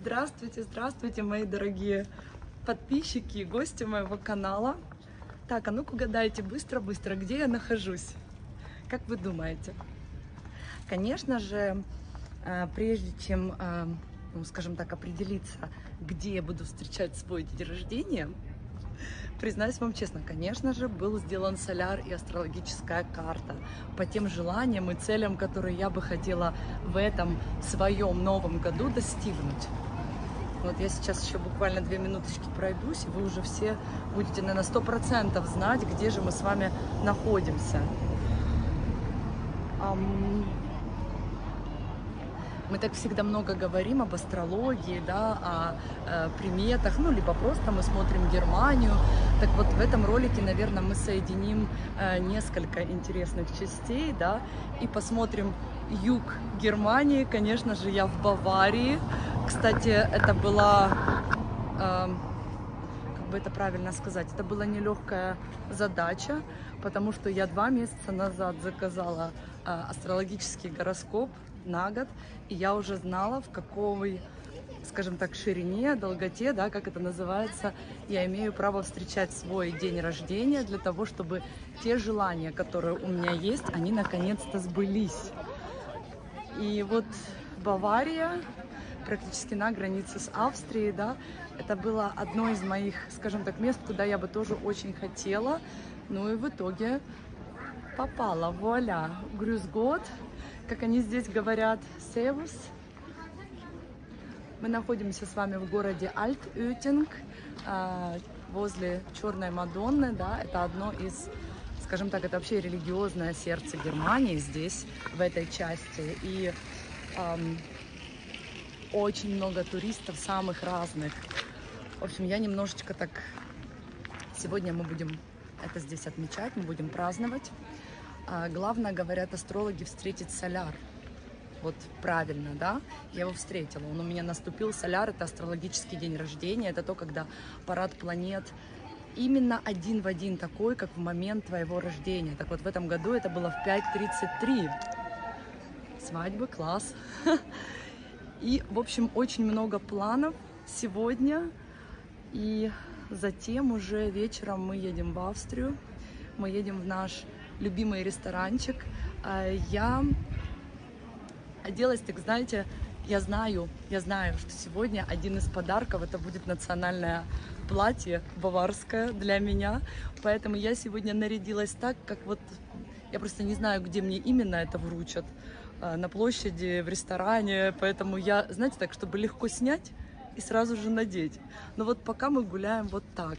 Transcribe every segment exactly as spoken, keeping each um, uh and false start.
Здравствуйте, здравствуйте, мои дорогие подписчики и гости моего канала. Так, а ну-ка угадайте быстро-быстро, где я нахожусь? Как вы думаете? Конечно же, прежде чем, ну, скажем так, определиться, где я буду встречать свой день рождения, признаюсь вам честно, конечно же, был сделан соляр и астрологическая карта по тем желаниям и целям, которые я бы хотела в этом своем новом году достигнуть. Вот я сейчас еще буквально две минуточки пройдусь, и вы уже все будете, наверное, сто процентов знать, где же мы с вами находимся. Мы так всегда много говорим об астрологии, да, о э, приметах, ну, либо просто мы смотрим Германию. Так вот, в этом ролике, наверное, мы соединим э, несколько интересных частей, да, и посмотрим юг Германии. Конечно же, я в Баварии. Кстати, это была, э, как бы это правильно сказать, это была нелегкая задача, потому что я два месяца назад заказала э, астрологический гороскоп на год, и я уже знала, в какой, скажем так, ширине, долготе, да, как это называется, я имею право встречать свой день рождения для того, чтобы те желания, которые у меня есть, они наконец-то сбылись. И вот Бавария, практически на границе с Австрией, да, это было одно из моих, скажем так, мест, куда я бы тоже очень хотела, ну и в итоге попала. Вуаля, Grüß Gott, как они здесь говорят, Servus. Мы находимся с вами в городе Альт-Ютинг, возле Черной Мадонны, да, это одно из, скажем так, это вообще религиозное сердце Германии здесь, в этой части, и эм, очень много туристов самых разных. В общем, я немножечко так, сегодня мы будем это здесь отмечать, мы будем праздновать. А главное, говорят астрологи, встретить соляр. Вот правильно, да? Я его встретила. Он у меня наступил. Соляр — это астрологический день рождения. Это то, когда парад планет именно один в один такой, как в момент твоего рождения. Так вот, в этом году это было в пять тридцать три. Свадьбы, класс. И, в общем, очень много планов сегодня. И затем уже вечером мы едем в Австрию. Мы едем в наш любимый ресторанчик. Я оделась, так знаете, я знаю, я знаю, что сегодня один из подарков это будет национальное платье баварское для меня. Поэтому я сегодня нарядилась так, как вот, я просто не знаю, где мне именно это вручат. На площади, в ресторане. Поэтому я, знаете, так, чтобы легко снять и сразу же надеть. Но вот пока мы гуляем вот так.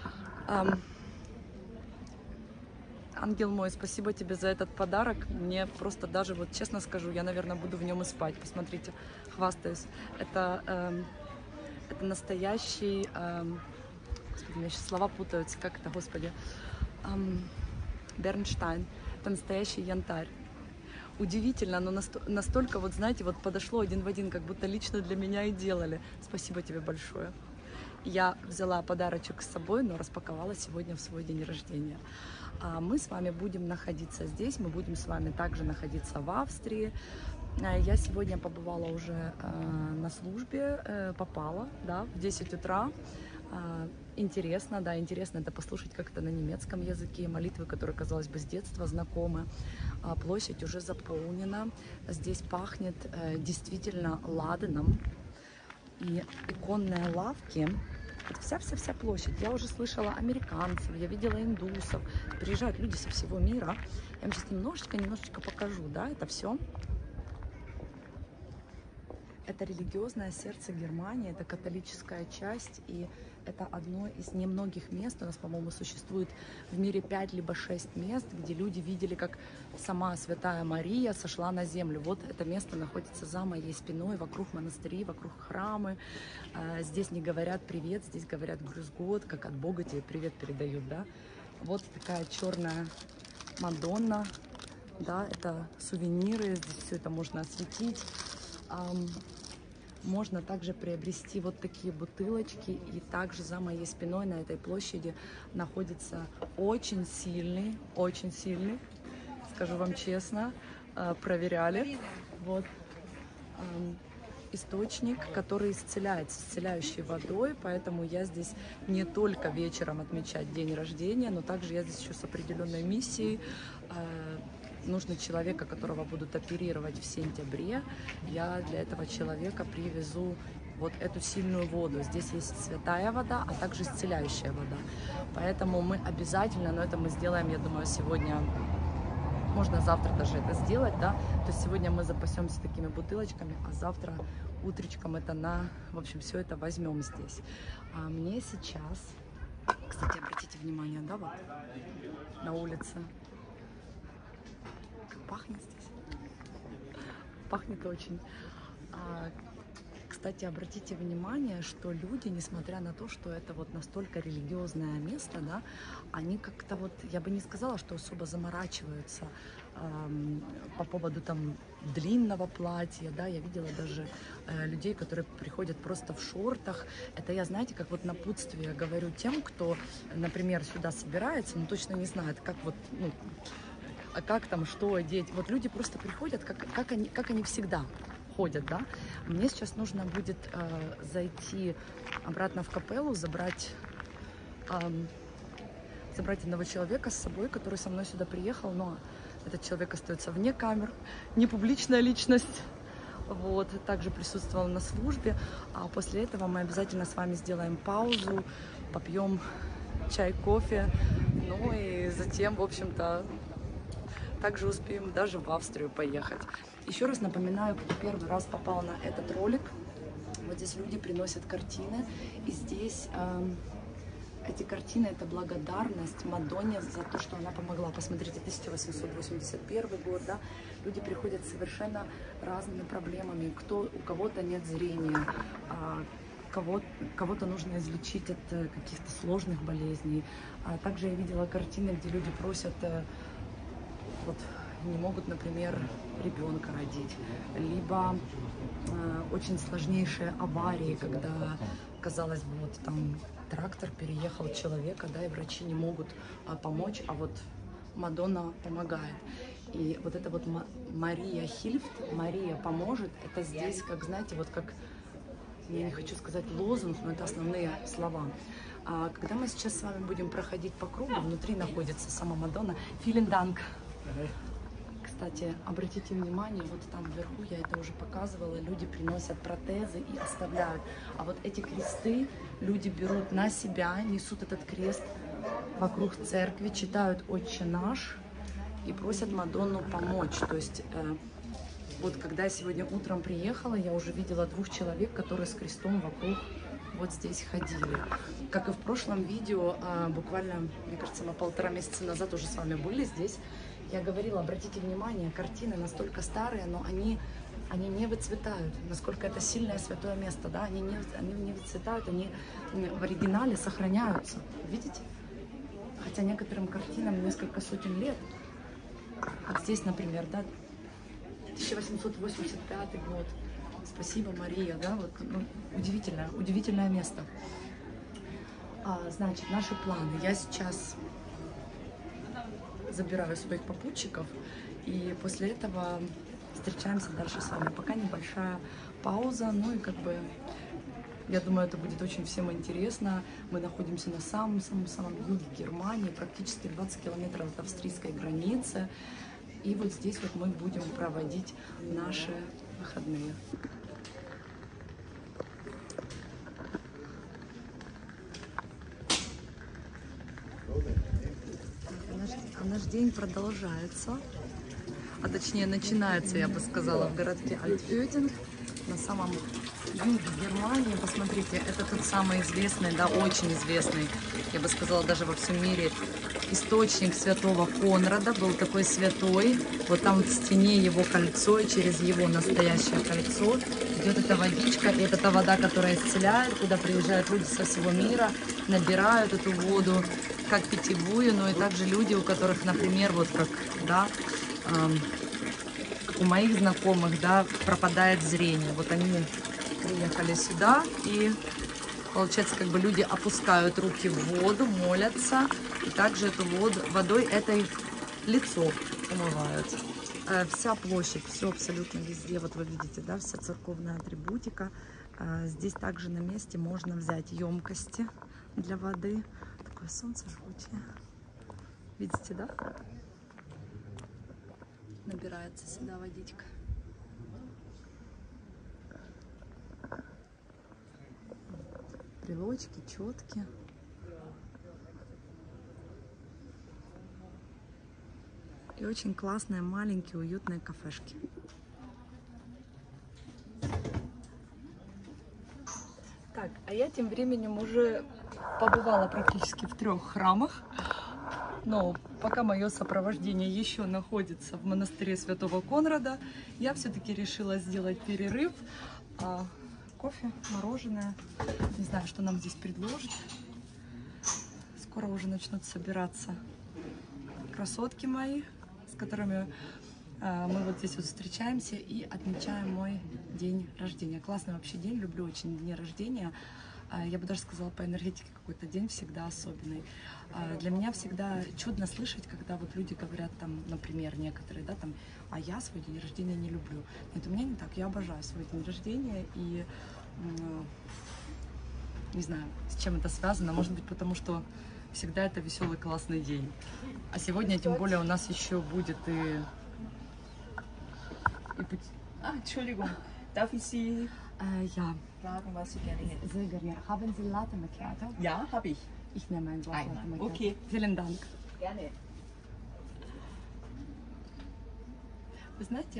Ангел мой, спасибо тебе за этот подарок. Мне просто даже, вот честно скажу, я, наверное, буду в нем и спать. Посмотрите, хвастаюсь. Это, э, это настоящий... Э, господи, у меня сейчас слова путаются. Как это, господи? Э, Бернштайн. Это настоящий янтарь. Удивительно, но настолько, вот знаете, вот подошло один в один, как будто лично для меня и делали. Спасибо тебе большое. Я взяла подарочек с собой, но распаковала сегодня в свой день рождения. А мы с вами будем находиться здесь, мы будем с вами также находиться в Австрии. Я сегодня побывала уже э, на службе, э, попала, да, в десять утра. Э, интересно, да, интересно это послушать как-то на немецком языке, молитвы, которые, казалось бы, с детства знакомы. А площадь уже заполнена, здесь пахнет э, действительно ладаном. И иконные лавки, это вся-вся-вся площадь. Я уже слышала американцев, я видела индусов. Приезжают люди со всего мира. Я вам сейчас немножечко-немножечко покажу, да, это все. Это религиозное сердце Германии, это католическая часть, и это одно из немногих мест, у нас, по-моему, существует в мире пять либо шесть мест, где люди видели, как сама Святая Мария сошла на землю. Вот это место находится за моей спиной, вокруг монастырей, вокруг храмы. Здесь не говорят привет, здесь говорят Grüß Gott, как от Бога тебе привет передают, да. Вот такая черная Мадонна, да, это сувениры, здесь все это можно осветить. Можно также приобрести вот такие бутылочки. И также за моей спиной на этой площади находится очень сильный, очень сильный, скажу вам честно, проверяли. Вот источник, который исцеляет, с исцеляющей водой, поэтому я здесь не только вечером отмечать день рождения, но также я здесь еще с определенной миссией. Нужно человека, которого будут оперировать в сентябре. Я для этого человека привезу вот эту сильную воду. Здесь есть святая вода, а также исцеляющая вода. Поэтому мы обязательно, но это мы сделаем, я думаю, сегодня, можно завтра даже это сделать, да. То есть сегодня мы запасемся такими бутылочками, а завтра утречком это на, в общем, все это возьмем здесь. А мне сейчас, кстати, обратите внимание, да, вот на улице. Пахнет здесь. Пахнет очень. А, кстати, обратите внимание, что люди, несмотря на то, что это вот настолько религиозное место, да, они как-то вот, я бы не сказала, что особо заморачиваются эм, по поводу там длинного платья, да, я видела даже э, людей, которые приходят просто в шортах. Это я, знаете, как вот напутствие говорю тем, кто, например, сюда собирается, но точно не знает, как вот, ну, а как там, что одеть. Вот люди просто приходят, как, как, они, как они всегда ходят, да. Мне сейчас нужно будет э, зайти обратно в капеллу, забрать, э, забрать одного человека с собой, который со мной сюда приехал, но этот человек остается вне камер, не публичная личность. Вот, также присутствовал на службе. А после этого мы обязательно с вами сделаем паузу, попьем чай, кофе, ну и затем, в общем-то, также успеем даже в Австрию поехать. Еще раз напоминаю, кто первый раз попал на этот ролик. Вот здесь люди приносят картины. И здесь э, эти картины — это благодарность Мадонне за то, что она помогла. Посмотрите, тысяча восемьсот восемьдесят первый год, да? Люди приходят с совершенно разными проблемами. Кто, у кого-то нет зрения, э, кого, кого-то нужно излечить от э, каких-то сложных болезней. А также я видела картины, где люди просят... Э, вот, не могут, например, ребенка родить, либо э, очень сложнейшие аварии, когда, казалось бы, вот там трактор переехал человека, да, и врачи не могут э, помочь, а вот Мадонна помогает. И вот это вот Мария Хильфт, Мария поможет, это здесь, как, знаете, вот как, я не хочу сказать лозунг, но это основные слова. А когда мы сейчас с вами будем проходить по кругу, внутри находится сама Мадонна. Vielen Dank. Кстати, обратите внимание, вот там вверху, я это уже показывала, люди приносят протезы и оставляют. А вот эти кресты люди берут на себя, несут этот крест вокруг церкви, читают «Отче наш» и просят Мадонну помочь. То есть, э, вот когда я сегодня утром приехала, я уже видела двух человек, которые с крестом вокруг вот здесь ходили. Как и в прошлом видео, э, буквально, мне кажется, мы полтора месяца назад уже с вами были здесь. Я говорила, обратите внимание, картины настолько старые, но они, они не выцветают. Насколько это сильное святое место, да? Они не, они не выцветают, они в оригинале сохраняются. Видите? Хотя некоторым картинам несколько сотен лет. Вот здесь, например, да, тысяча восемьсот восемьдесят пятый год. Спасибо, Мария, да? Вот, ну, удивительное, удивительное место. А, значит, наши планы. Я сейчас... забираю своих попутчиков, и после этого встречаемся дальше с вами. Пока небольшая пауза, ну и как бы, я думаю, это будет очень всем интересно. Мы находимся на самом-самом-самом юге Германии, практически двадцать километров от австрийской границы, и вот здесь вот мы будем проводить наши выходные. Наш день продолжается, а точнее начинается, я бы сказала, в городке Альтфёдинг, на самом юге Германии. Посмотрите, это тот самый известный, да, очень известный, я бы сказала, даже во всем мире, источник святого Конрада. Был такой святой, вот там в стене его кольцо, и через его настоящее кольцо идет эта водичка, и это та вода, которая исцеляет, куда приезжают люди со всего мира, набирают эту воду как питьевую, но и также люди, у которых, например, вот как, да, э, у моих знакомых, да, пропадает зрение. Вот они приехали сюда, и получается, как бы люди опускают руки в воду, молятся, и также эту воду, водой этой лицо умывают. Вся площадь, все абсолютно везде, вот вы видите, да, вся церковная атрибутика. Здесь также на месте можно взять емкости для воды. Такое солнце жгучее. Видите, да? Набирается сюда водичка. Брелочки, четки. И очень классные, маленькие, уютные кафешки. Так, а я тем временем уже побывала практически в трех храмах. Но пока мое сопровождение еще находится в монастыре Святого Конрада, я все-таки решила сделать перерыв. А, кофе, мороженое. Не знаю, что нам здесь предложат. Скоро уже начнут собираться красотки мои, с которыми а, мы вот здесь вот встречаемся и отмечаем мой день рождения. Классный вообще день, люблю очень дни рождения. А, я бы даже сказала, по энергетике какой-то день всегда особенный. А, для меня всегда чудно слышать, когда вот люди говорят, там, например, некоторые, да, там, а я свой день рождения не люблю. Нет, у меня не так, я обожаю свой день рождения и не знаю, с чем это связано, может быть, потому что всегда это веселый, классный день. А сегодня, тем более, у нас еще будет и... и путь... Ah, Entschuldigung, darf ich Sie äh, ja. fragen, was Sie gerne hätten? Sehr gerne. Haben Sie Latte Macchiato? Ja, habe ich. Ich nehme ein Glas Latte Macchiato. Okay. Vielen Dank. Gerne. Вы знаете,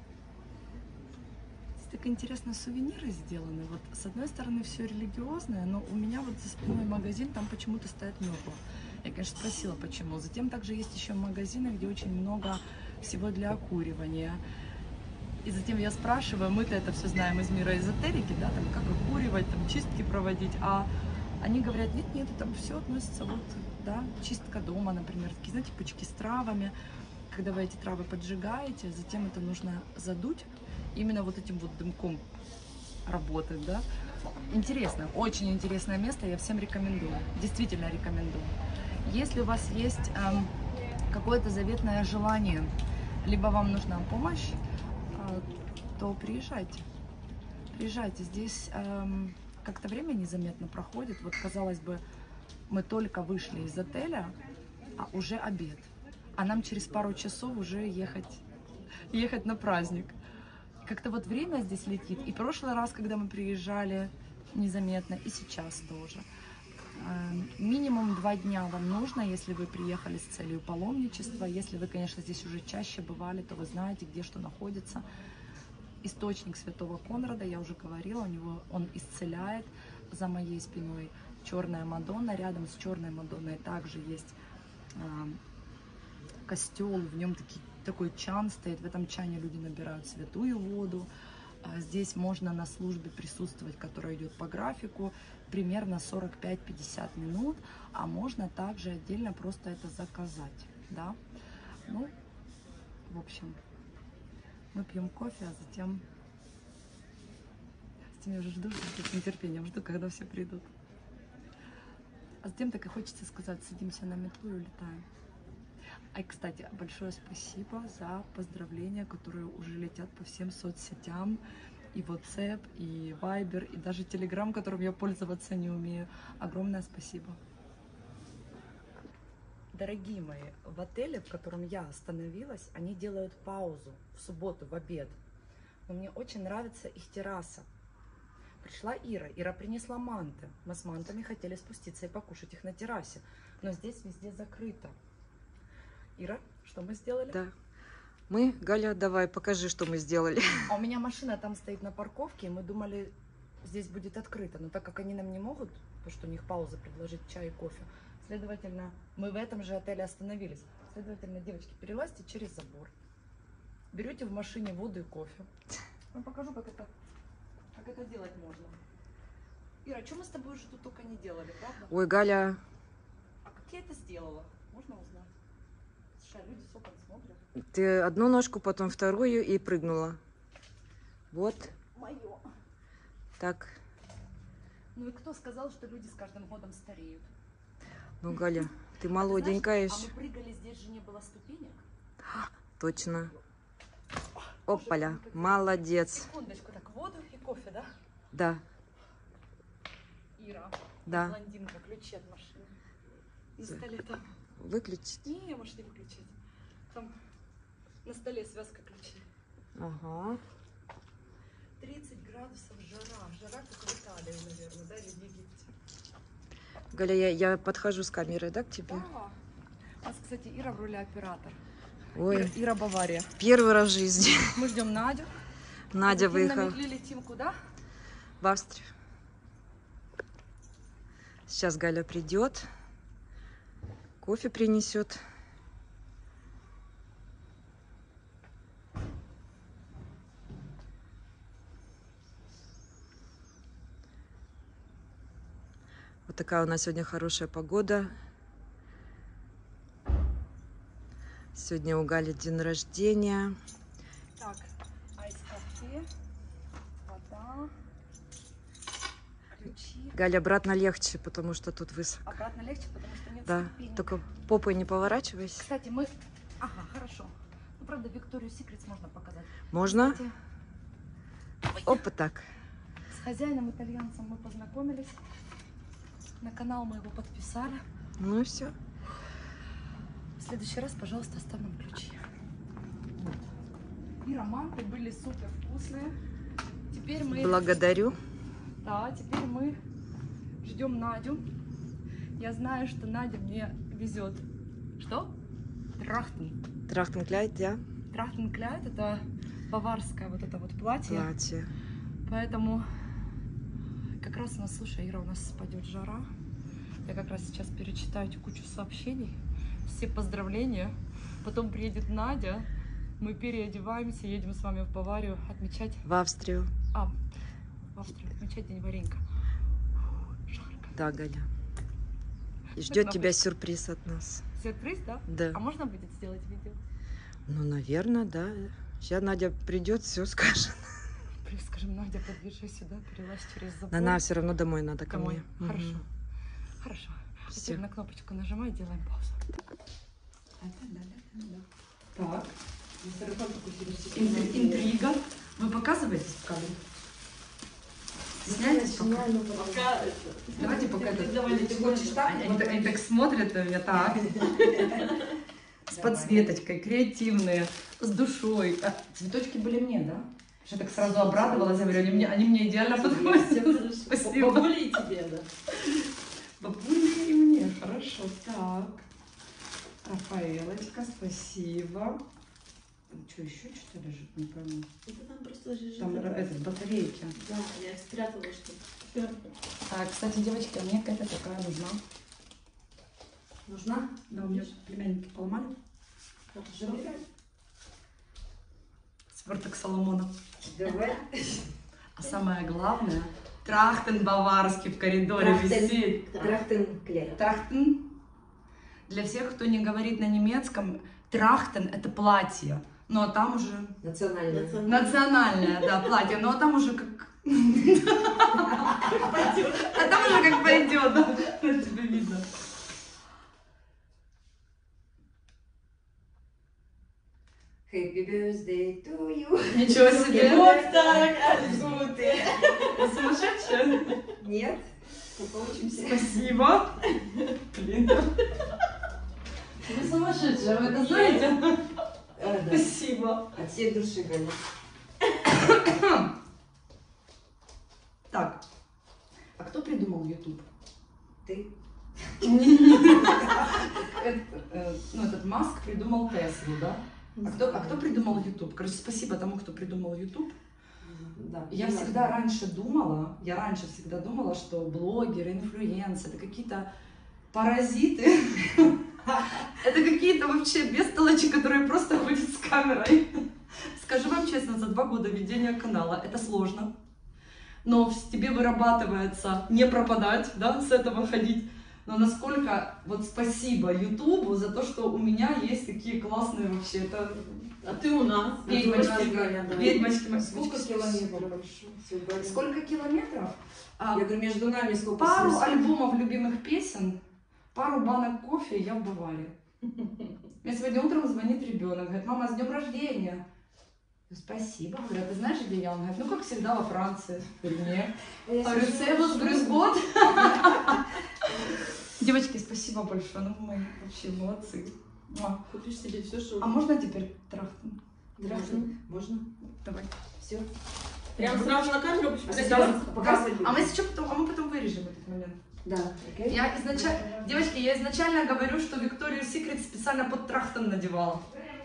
так интересно сувениры сделаны. Вот с одной стороны все религиозное, но у меня вот за спиной магазин, там почему-то стоят мёртво. Я, конечно, спросила, почему. Затем также есть еще магазины, где очень много всего для окуривания. И затем я спрашиваю, мы-то это все знаем из мира эзотерики, да, там как окуривать, там чистки проводить, а они говорят, нет, нет, там все относится вот, да, чистка дома, например, такие, знаете, пучки с травами. Когда вы эти травы поджигаете, затем это нужно задуть. Именно вот этим вот дымком работать, да. Интересно, очень интересное место, я всем рекомендую, действительно рекомендую. Если у вас есть эм, какое-то заветное желание, либо вам нужна помощь, э, то приезжайте, приезжайте. Здесь эм, как-то время незаметно проходит. Вот, казалось бы, мы только вышли из отеля, а уже обед, а нам через пару часов уже ехать, ехать на праздник. Как-то вот время здесь летит. И в прошлый раз, когда мы приезжали, незаметно, и сейчас тоже. Минимум два дня вам нужно, если вы приехали с целью паломничества. Если вы, конечно, здесь уже чаще бывали, то вы знаете, где что находится. Источник Святого Конрада, я уже говорила, у него он исцеляет. За моей спиной Черная Мадонна. Рядом с Черной Мадонной также есть костел, в нем такие такой чан стоит, в этом чане люди набирают святую воду. Здесь можно на службе присутствовать, которая идет по графику, примерно сорок пять — пятьдесят минут, а можно также отдельно просто это заказать, да. Ну, в общем, мы пьем кофе, а затем, затем я уже жду, с нетерпением жду, когда все придут. А затем так и хочется сказать, садимся на метлу и улетаем. А, кстати, большое спасибо за поздравления, которые уже летят по всем соцсетям, и WhatsApp, и Viber, и даже Telegram, которым я пользоваться не умею. Огромное спасибо. Дорогие мои, в отеле, в котором я остановилась, они делают паузу в субботу, в обед. Но мне очень нравится их терраса. Пришла Ира, Ира принесла манты. Мы с мантами хотели спуститься и покушать их на террасе, но здесь везде закрыто. Ира, что мы сделали? Да. Мы, Галя, давай, покажи, что мы сделали. А у меня машина там стоит на парковке, и мы думали, здесь будет открыто. Но так как они нам не могут, потому что у них пауза, предложить чай и кофе, следовательно, мы в этом же отеле остановились. Следовательно, девочки, перелазьте через забор. Берете в машине воду и кофе. Я покажу, как это, как это делать можно. Ира, что мы с тобой уже тут только не делали, правда? Ой, Галя. А как я это сделала? Можно узнать? Люди с окон смотрят. Ты одну ножку, потом вторую и прыгнула. Вот. Мое. Так. Ну и кто сказал, что люди с каждым годом стареют? Ну, Галя, ты молоденькая Знаешь, еще. а мы прыгали, здесь же не было ступенек. Точно. Опаля, молодец. Секундочку, так, воду и кофе, да? Да, Ира, да. блондинка, ключи от машины. На столе там. Выключить. Не, может не выключить. Там на столе связка ключей. Ага. тридцать градусов жара. Жара, как в Италии, наверное, да, или в Египте. Галя, я, я подхожу с камерой, да, к тебе? Да. У нас, кстати, Ира в роли оператор. Ой, Ира, Ира Бавария. первый раз в жизни. Мы ждем Надю. Надя Затем на выехала метле летим куда? в Австрию. Сейчас Галя придет, кофе принесет. Вот такая у нас сегодня хорошая погода. Сегодня у Гали день рождения. Так, айс-кофе, вода, ключи. Галя, обратно легче, потому что тут высоко. Обратно легче, потому что нет Да, ступенек. только попой не поворачивайся. Кстати, мы... Ага, хорошо. Ну, правда, Викторию Секретс можно показать. Можно? Кстати, Опа, так. с хозяином итальянцем мы познакомились. На канал мы его подписали. Ну и все. В следующий раз, пожалуйста, оставь нам ключи. Вот. И романты были супер вкусные. Теперь мы... Благодарю. Да, теперь мы ждем Надю. Я знаю, что Надя мне везет. Что? Трахтен. Трахтенкляйт, да? Трахтенкляйд — это баварское вот это вот платье. Платье. Поэтому как раз у нас, слушай, Ира, у нас спадет жара. Я как раз сейчас перечитаю эти кучу сообщений, все поздравления. Потом приедет Надя, мы переодеваемся, едем с вами в Баварию отмечать... В Австрию. А, в Австрию отмечать День варенька. Жарко. Да, Галя. И ждет кнопочку. тебя сюрприз от нас. Сюрприз, да? Да. А можно будет сделать видео? Ну, наверное, да. Сейчас Надя придет, все скажет. Плюс, скажем, Надя, подъезжай сюда, перелазь через забор. Она все равно домой надо ко Домой. мне. Хорошо. Мгм. Хорошо. Всё. Теперь на кнопочку нажимай, делаем паузу. Так. Интри- Интрига. Вы показываетесь в кадре? Стесняетесь пока? Пока... Давайте пока Ты это... давай, ты хочешь так? Они, так- они так смотрят на меня, так. С подсветочкой, креативные, с душой. А, цветочки были мне, да? Я так сразу обрадовалась, я говорю, они мне, они мне идеально подходят. Спасибо. Бабули и тебе, да. Бабули и мне, хорошо. Так. Рафаэлочка, спасибо. Что, еще что-то лежит? Не пойму. Это там просто лежит. Там этот, батарейки. Да, я их спрятала, что... А, кстати, девочки, а мне какая-то такая нужна. Нужна? Да, у меня племянники поломали. Хорошо. Сверток Соломона. Давай. А самое главное, трахтен баварский в коридоре висит. Трахтенкляйд. Трахтен. Для всех, кто не говорит на немецком, трахтен — это платье. Ну а там уже... Национальное. Национальное, да, платье. Ну а там уже как... А там уже как пойдет, да? Тебе видно. Happy birthday to you. Ничего себе. Вот так, Альгуты. Вы сумасшедшая? Нет, поучимся. Спасибо. Блин. Вы сумасшедшая, вы это знаете? Спасибо. От всей души, Галя. Так, а кто придумал YouTube? Ты? Это, э, ну, этот Маск придумал Теслу, да? А кто, а кто придумал YouTube? Короче, спасибо тому, кто придумал YouTube. Да. Я всегда раньше думала, я раньше всегда думала, что блогеры, инфлюенсеры — это какие-то паразиты. Это какие-то вообще бестолочи, которые просто ходят с камерой. Скажу вам честно, за два года ведения канала это сложно. Но в тебе вырабатывается не пропадать, да, с этого ходить. Но насколько, вот спасибо Ютубу за то, что у меня есть такие классные вообще, это... А ты у нас. Ведьмочки, Галя, да. ведьмочки. Сколько километров? Всё, Галя. Сколько километров? А, Я говорю, между нами сколько? пару сосед? альбомов любимых песен, пару банок кофе, и я в Баварии. Мне сегодня утром звонит ребенок, говорит: мама, с днем рождения. Спасибо. Говорю, ты знаешь, где я? Он говорит, ну, как всегда, во Франции. Нет. Я Говорю, сижу, Севус сижу. Грызгот. Девочки, спасибо большое. Ну, мы вообще молодцы. Муа. Купишь себе все, что... А можно теперь трахтан? Можно. Можно. Давай. Все. Прям сразу на камеру А показать. показывать будем? А мы сейчас потом, а мы потом вырежем этот момент. Да. окей. Я изначально, девочки, я изначально говорю, что Victoria's Secret специально под трахтан надевала.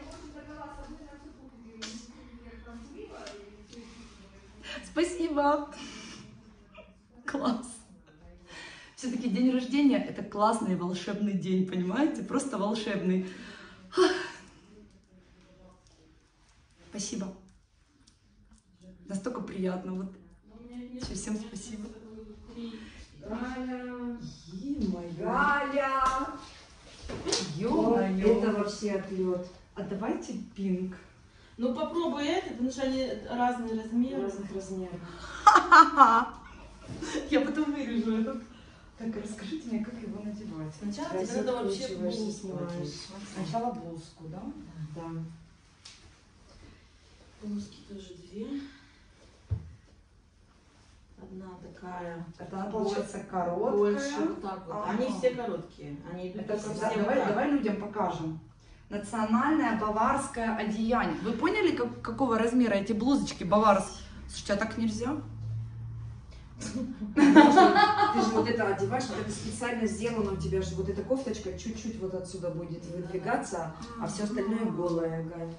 Спасибо. Класс. Все-таки день рождения — это классный волшебный день, понимаете? Просто волшебный. Спасибо. Настолько приятно. Вот. Всё, всем спасибо. Галя. Е-мое. Галя. Ё-моё. Это вообще отлет. А давайте пинк. Ну попробуй это, потому что они разные размеры. Разных размеров. Я потом вырежу этот. Так, расскажите мне, как его надевать. Сначала Красиво тебе надо вообще вкручиваешь и блузку снимаешь. надеть. Сначала блузку, да? Да. Блузки тоже две. Одна такая. Это она получается короткая. Больше вот так вот. Ага. Они все короткие. Они идут Это все просто- вот давай, так. давай людям покажем. Национальное баварское одеяние. Вы поняли, как- какого размера эти блузочки баварские? Слушайте, а так нельзя? Ты же вот это одеваешь, вот это специально сделано у тебя же, вот эта кофточка чуть-чуть вот отсюда будет выдвигаться, а все остальное голое, Галя.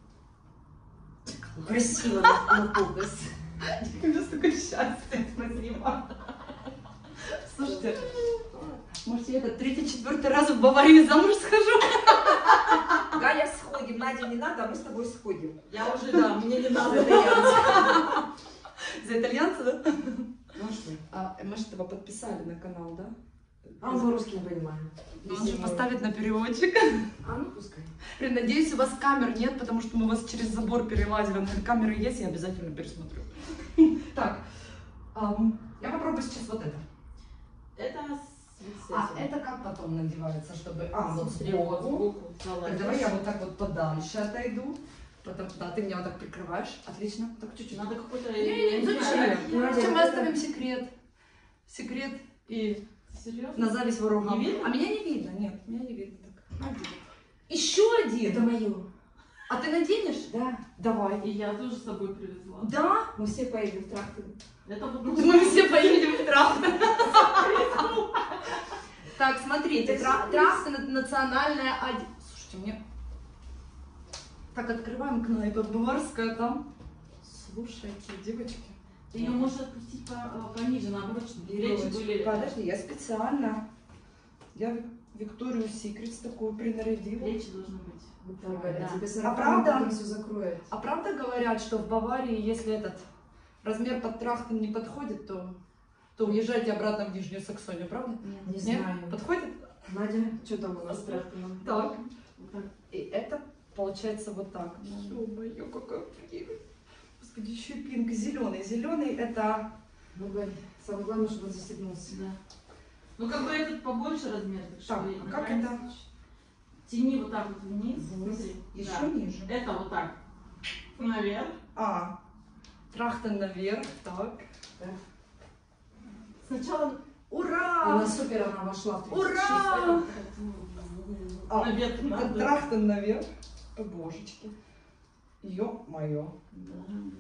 Красиво на на показ. У меня столько счастья, спасибо. Слушайте, может, я этот третий-четвертый раз в Баварии замуж схожу? Галя, сходим. Надя, не надо, а мы с тобой сходим. Я уже, да, мне не надо. Это я. За итальянца, да? Ну а что? А, мы же его подписали на канал, да? А он по-русски не понимает. Ну, он же поставит на переводчик. А ну пускай. Блин, надеюсь, у вас камер нет, потому что мы вас через забор перелазили. Но камеры есть, я обязательно пересмотрю. Так, ам, я попробую сейчас вот это. Это с вот А этим. это как потом надевается, чтобы... А, вот Смотри, вот сбоку. сбоку. Так, давай я вот так вот подальше отойду. Потом, да, ты меня вот так прикрываешь. Отлично. Так, чуть-чуть. Надо какой-то... Не, не, я зачем? знаю. Надя, Зачем мы это- оставим секрет? Секрет и Серьезно? на зависть ворогам. Не видно? А меня не видно, нет, меня не видно. Так. Один. Еще один. Это мое. А ты наденешь? Да. Давай. И я тоже с собой привезла. Да? Мы все поедем в трактор. Это вот... Мы все поедем в Трахтен. Так, смотрите, Тра- Трахтен — это национальная одежда. Слушайте, мне... Так, открываем кнайпа баварская там. Слушайте, девочки. Ты ее можешь отпустить по- пониже, наоборот, чтобы плечи были... Подожди, я специально. Я Викторию Секретс такую принарядила. Плечи должны быть. Вот так, Галя. Да. Тебе А сарафан правда? потом все закроет. А правда говорят, что в Баварии, если этот размер под Трахтен не подходит, то, то уезжайте обратно в Нижнюю Саксонию, правда? Не Нет? знаю. Подходит? Надя, что там у нас с трактором? Так. Вот так. И это получается вот так. Ё-моё, какая прелесть. Господи, еще и пинк зеленый. Зеленый это... Ну, Галь, самое главное, чтобы он застегнулся. Да. Ну, как бы этот побольше размер. Так, что Так, и а как на крайний это? случай. Тяни вот так вот вниз. Вниз. Смотри. Еще Да. ниже. Это вот так. Наверх. А, Трахтен наверх, так. Да. Сначала Ура! Она супер, она вошла в тридцать шесть. Ура! А, наверх это надо. Трахтен наверх. О, божечки. Ё-моё. Да.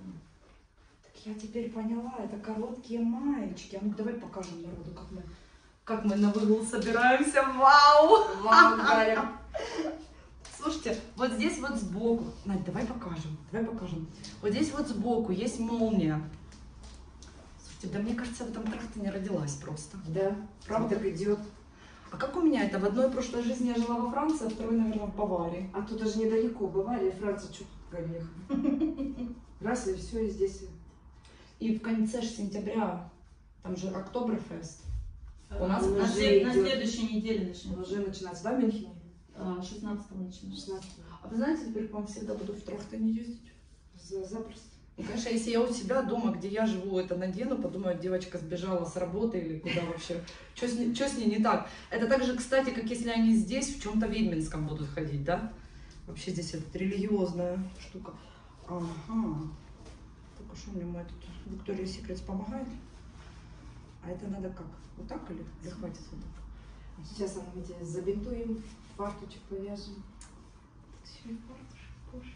Так я теперь поняла, это короткие маечки. А ну давай покажем народу, как мы, как мы на выгул собираемся. Вау! Вау, Галя. Слушайте, вот здесь вот сбоку. Надь, давай покажем, давай покажем. Вот здесь вот сбоку есть молния. Слушайте, да мне кажется, в этом трахте не родилась просто. Да, правда так идет. А как у меня это? В одной прошлой жизни я жила во Франции, а второй, наверное, в Баварии. А тут даже недалеко, Бавария, Франция, что тут Галя ехать? Раз и все, и здесь. И в конце ж сентября, там же Октоберфест. У нас на, уже след- на идет. следующей неделе начнем. Уже начинается, да, в Мюнхене? А, шестнадцатого начнем. шестнадцатого. А вы знаете, теперь к вам всегда буду в Трахтене ездить? За- Запросто. Ну, конечно, если я у себя дома, где я живу, это надену, подумают, девочка сбежала с работы или куда вообще. Что с, ней- чё с ней не так? Это так же, кстати, как если они здесь в чем-то ведьминском будут ходить, да? Вообще здесь это религиозная штука. Ага. Только что мне мой тут Victoria's Secret помогает? А это надо как? Вот так или, или хватит вот так? Сейчас мы тебе забинтуем, фарточек повяжем. Еще и фарточек, боже.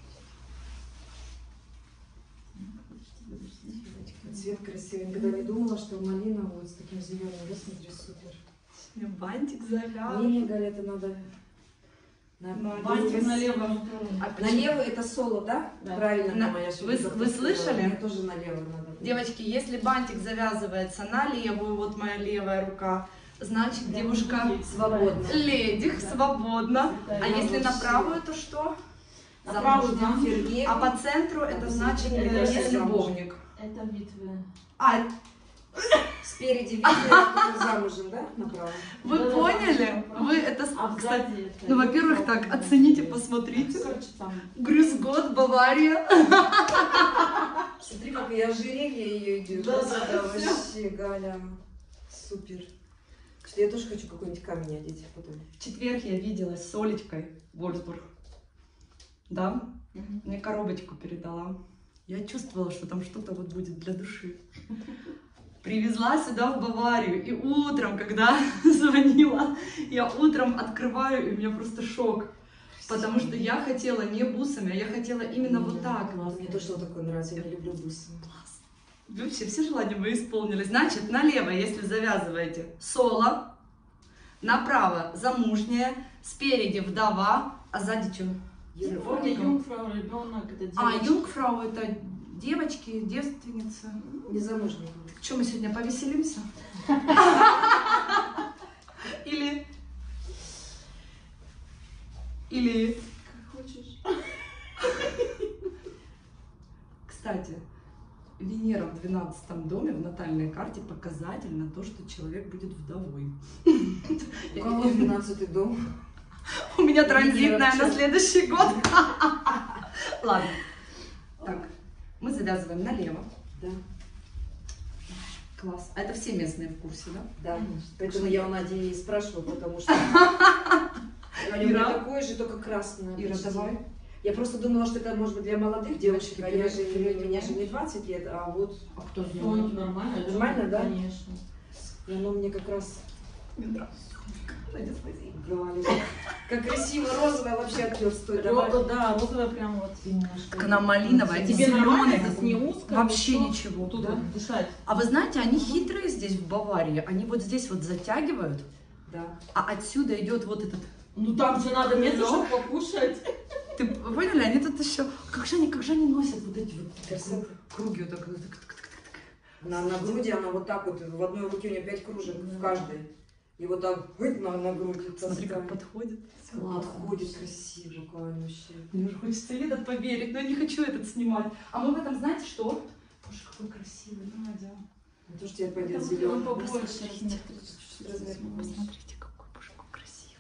Цвет красивый. Никогда не думала, что малина вот с таким зеленым. Да, смотри, супер. Мне бантик завял. Не, не, Галя, это надо... На, Бантик налево. А налево это соло, да? Да. Правильно, На- моя вы- вы слышали? Мне тоже налево надо. Девочки, если бантик завязывается на левую, вот моя левая рука, значит девушка Свободно. леди, свободна. Да, А я если на вообще- правую, то что? На правую Замужняя. Фергет. А по центру это значит Это э, есть замуж. любовник. Это битвы. А, Спереди видно, кто замужем, да? Направо. вы Да-да-да, поняли? направо. Вы это, А кстати, сзади это... ну, во-первых, так, оцените, посмотрите. Короче, там. Грюзгот, Бавария. Смотри, как я ожерелье ее идет. Да, Да, да, вообще, Галя. Супер. Что я тоже хочу какой-нибудь камень одеть потом. В четверг я виделась с Олечкой Вольсбург. Да? Мгм. Мне коробочку передала. Я чувствовала, что там что-то вот будет для души. Привезла сюда, в Баварию. И утром, когда звонила, я утром открываю, и у меня просто шок. Потому что я хотела не бусами, а я хотела именно вот так. Мне тоже вот такое нравится, я не люблю бусы. Вообще все желания мои исполнились. Значит, налево, если завязываете, соло, направо замужняя, спереди вдова, а сзади что? Помни, юнгфрау, ребенок, это А, девочка. юнгфрау это девочки, девственницы. Незамужние. Что, мы сегодня повеселимся? Или... Или... Как хочешь. Кстати, Венера в двенадцатом доме в натальной карте показательно то, что человек будет вдовой. У кого двенадцатый дом? У меня Венера транзитная в на чём? следующий год. Ладно. Так, мы завязываем налево. Да. Класс. А это все местные в курсе, да? Да. Конечно. Поэтому я у Нади и спрашиваю, потому что... У меня Ира? такое же, только красное. Ира, почти. давай. Я просто думала, что это может быть для молодых девочек, а я же, Девочки, меня же не двадцать лет, а вот А кто Ну, это нормально. это Нормально, да? Конечно. и оно мне как раз Мне нравится. Надя, спасибо. говорит. Как красиво, розовое вообще актер стоит. Давай. Ро- Да, розовая прям вот немножко. Так она малиновая, Тебе зелёная. нормально, здесь не узко. Вообще вот ничего. Тут Да? дышать. А вы знаете, они хитрые здесь в Баварии. Они вот здесь вот затягивают, Да. а отсюда идет вот этот. Ну там же надо место, чтобы покушать. Ты поняли? Они тут еще. Как же они, как же они носят вот эти вот Красота. круги вот так, вот так, так, так, так, так. На, на груди она вот так вот, в одной руке у нее пять кружек в каждой. И вот так хоть на, на груди. Смотри, как таскает. подходит. Подходит красиво, Галя, вообще. Мне уже хочется в этот поверить, но я не хочу этот снимать. А мы в этом, знаете что? Боже, какой красивый, Надя. Не то, что тебе пойдет Там зеленый. побольше Посмотрите. размер. Размер. Посмотрите, какой, боже, какой красивый.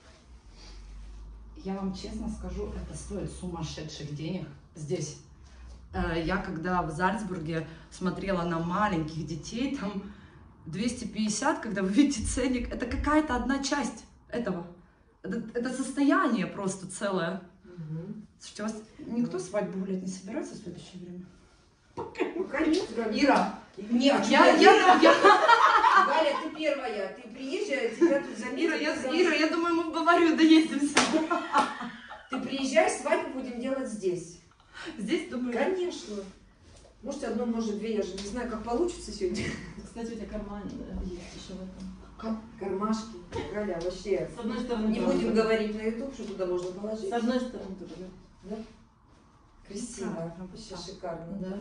Я вам честно скажу, это стоит сумасшедших денег здесь. Э, Я когда в Зальцбурге смотрела на маленьких детей, там двести пятьдесят, когда вы видите ценник, это какая-то одна часть этого. Это, это состояние просто целое. Мгм. Слушайте, у вас никто свадьбу гулять не собирается в следующее время? Пока нет, Галя. Ира, Нет, я, я, я, я, Галя, ты первая. Ты приезжай, тебя тут Ира, заметят. я, ты зам- Ира, я думаю, мы в Баварию доедемся. Ты приезжай, свадьбу будем делать здесь. Здесь, думаю, Конечно. Может, одно, может, две. Я же не знаю, как получится сегодня. Кстати, у тебя карман да, есть еще в этом. Кармашки. Галя, вообще. С одной стороны. Не тоже. будем говорить на YouTube, что туда можно С положить. одной стороны тоже. Да? Красиво. Правильно, Вообще да. шикарно. Да.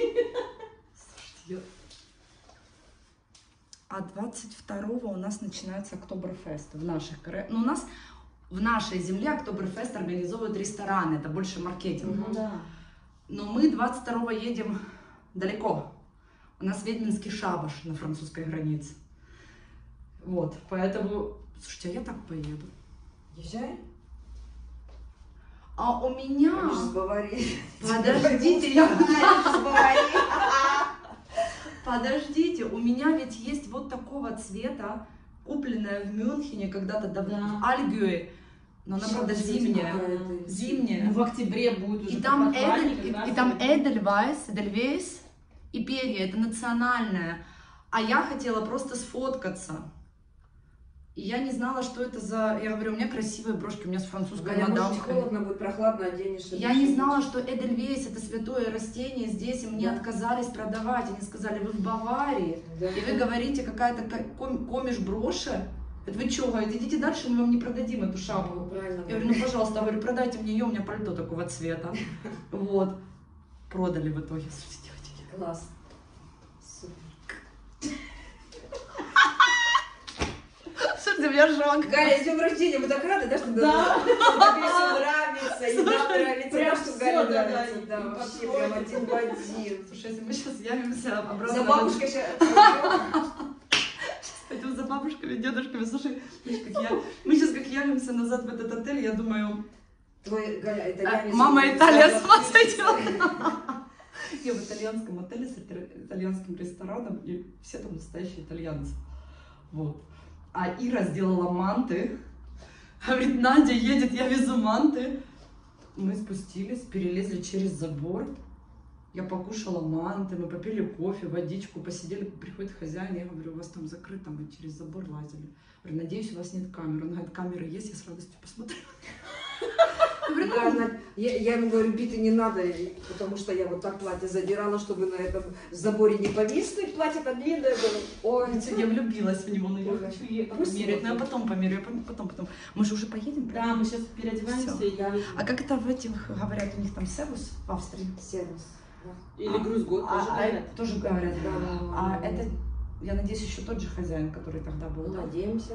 Я- А двадцать второго у нас начинается Октоберфест в наших кора- ну, у нас в нашей земле Октоберфест организовывают рестораны, это больше маркетинг. Ну да. Но мы двадцать второго едем далеко. У нас ведьминский шабаш на французской границе. Вот, поэтому, слушайте, а я так поеду. Езжай. А у Они же меня... с Баварии. Подождите, я... Они же с Баварии. Подождите, у меня ведь есть вот такого цвета, купленная в Мюнхене когда-то давно, Да. в Альгюе. Но она, правда, зимняя. Зимняя. Ну, в октябре будет уже И там, прохладнее, Эдель, и, как раз и там вот. Эдельвайс, Эдельвейс и перья, это национальное. А я хотела просто сфоткаться. И я не знала, что это за... Я говорю, у меня красивые брошки, у меня с французской Галя, может, мадамкой. холодно будет, прохладно оденешь. Я не знала, что Эдельвейс это святое растение здесь, и мне Да. отказались продавать. Они сказали, вы в Баварии, Да. и вы говорите, какая-то ком- комиш броши. Это вы что, говорите, идите дальше, мы вам не продадим эту Ну, шапку. правильно. Я говорю, ну, пожалуйста, говорю, продайте мне ее, у меня пальто такого цвета. Вот. Продали в итоге. Слушайте, девочки. Класс. Супер. Слушайте, у меня жонка. Галя, с днем рождения, мы так рады, да, что Да. тебе все нравится, и нам нравится, прям да, что всё, Гале да, да, нравится. и Да, по вообще слою. прям один в один. Слушай, если мы сейчас явимся обратно... За бабушкой сейчас. Пойдем за бабушками, дедушками. Слушай, мы сейчас как, я... мы сейчас как явимся назад в этот отель, я думаю... Твой, Галя, а, итальянец. мама Италия с вас Сказала, идет. Я в итальянском отеле с итальянским рестораном, и все там настоящие итальянцы. Вот. А Ира сделала манты. Говорит, Надя едет, я везу манты. Мы спустились, перелезли через забор. Я покушала манты, мы попили кофе, водичку, посидели, приходит хозяин, я говорю, у вас там закрыто, мы через забор лазили. Я говорю, надеюсь, у вас нет камер. Он говорит, камеры есть, я с радостью посмотрю. Я говорю, Да, ну, она- я, я ему говорю, биты не надо, потому что я вот так платье задирала, чтобы на этом заборе не повиснуть. Платье-то длинное было. Ой, я влюбилась в него, но я Ой, хочу спасибо. померить. Но я потом померю, я пом- потом, потом. Мы же уже поедем? Да, мы сейчас переодеваемся Всё. и едем. А как это в этих, говорят, у них там сервис в Австрии? сервис. Или груз год А, тоже а говорят. это тоже говорят. Да, да, да, А да. это, я надеюсь, еще тот же хозяин, который тогда был, да? Надеемся.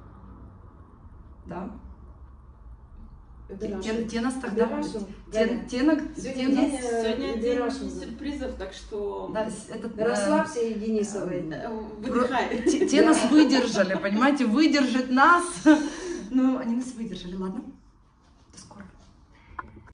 Да? Это Те, Раша. те нас тогда... Это Раша. Те, Галя, те, на- Сегодня те нас- день, э, Сегодня Иди день Раша. сюрпризов, так что да, с- этот, э, Расслабься и Денисовой. э, выдыхай. Те, те нас выдержали, понимаете, выдержать нас. Ну, они нас выдержали, ладно?